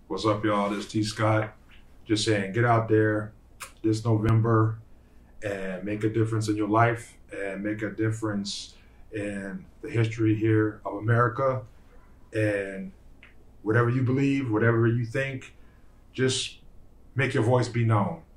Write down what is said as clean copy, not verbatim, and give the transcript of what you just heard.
What's up, y'all? This is T. Scott. Just saying, get out there this November and make a difference in your life and make a difference in the history here of America. And whatever you believe, whatever you think, just make your voice be known.